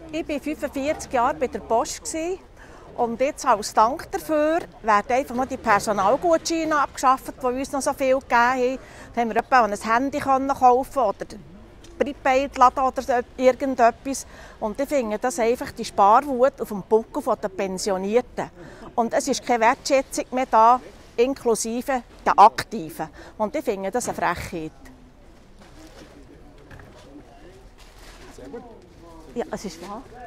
Ich war 45 Jahre bei der Post und jetzt als Dank dafür werden einfach mal die Personalgutscheine abgeschafft, die uns noch so viel gegeben haben. Da haben wir etwa ein Handy kaufen oder Prepaid laden oder irgendetwas. Und ich finde das einfach die Sparwut auf dem Buckel der Pensionierten. Und es ist keine Wertschätzung mehr da, inklusive der Aktiven. Und ich finde das eine Frechheit. Ja, es ist wahr.